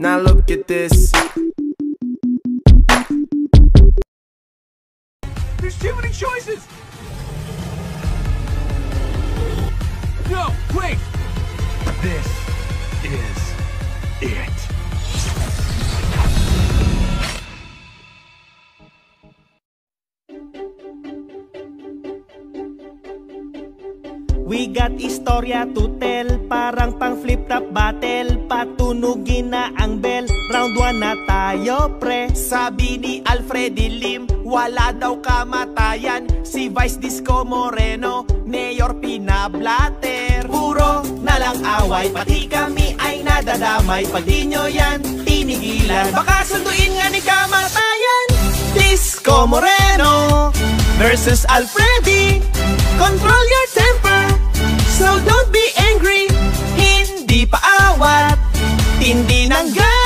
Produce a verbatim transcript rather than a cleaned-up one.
Now look at this. There's too many choices! No, wait! This is it. We got istorya to tell, parang pang flip-top battle. Patunugin na ang bell, round one na tayo pre. Sabi ni Alfredi Lim, wala daw kamatayan. Si Vice Disco Moreno, Mayor pinablatter. Puro na lang away, pati kami ay nadadamay. Pag di nyo yan tinigilan, baka sunduin nga ni kamatayan. Disco Moreno versus Alfredi, control your temper, so don't be angry. Hindi pa awat, tindi ng gas.